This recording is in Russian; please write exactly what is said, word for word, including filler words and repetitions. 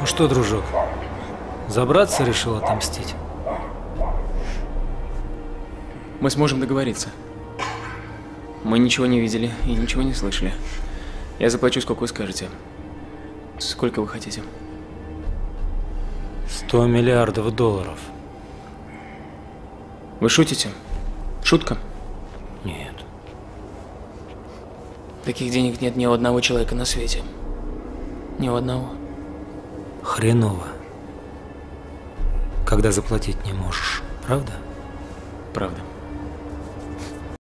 что, дружок, забраться решил отомстить? Мы сможем договориться. Мы ничего не видели и ничего не слышали. Я заплачу, сколько вы скажете. Сколько вы хотите? Сто миллиардов долларов. Вы шутите? Шутка? Нет. Таких денег нет ни у одного человека на свете. Ни у одного. Хреново. Когда заплатить не можешь, правда? Правда.